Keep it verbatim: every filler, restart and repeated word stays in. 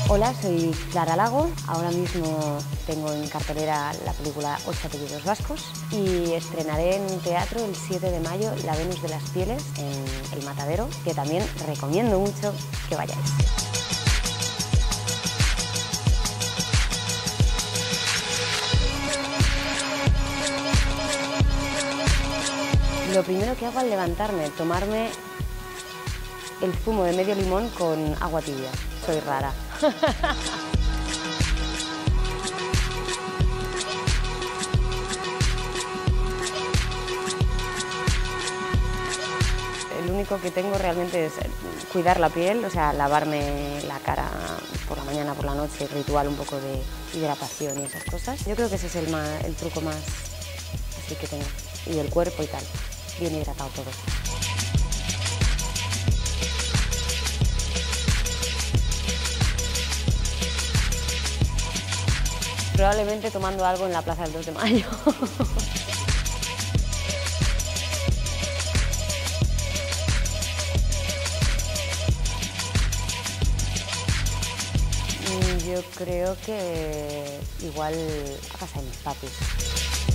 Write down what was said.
Hola, soy Clara Lago. Ahora mismo tengo en cartelera la película Ocho apellidos vascos y estrenaré en teatro el siete de mayo La Venus de las Pieles en El Matadero, que también recomiendo mucho que vayáis. Lo primero que hago al levantarme, tomarme el zumo de medio limón con agua tibia. Soy rara. El único que tengo realmente es cuidar la piel, o sea, lavarme la cara por la mañana, por la noche, ritual un poco de hidratación y esas cosas. Yo creo que ese es el, más, el truco más así que tengo. Y el cuerpo y tal, bien hidratado todo. Probablemente tomando algo en la plaza del dos de mayo. Yo creo que igual a casa de mis papis.